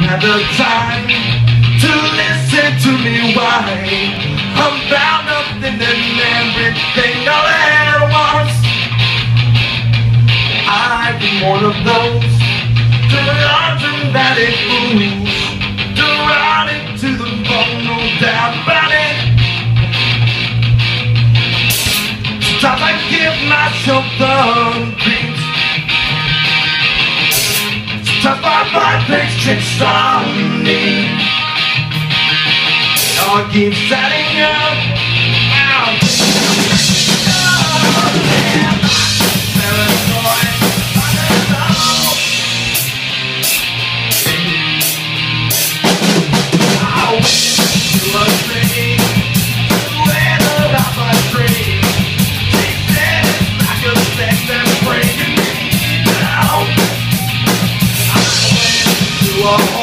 had the time to listen to me whine about nothing and everything all at once. I've been one of those curtain valley fools, derided to the bone, no doubt about it. Sometimes I give myself the creeps. Sometimes my mind plays tricks on me. I keep setting up. Whoa.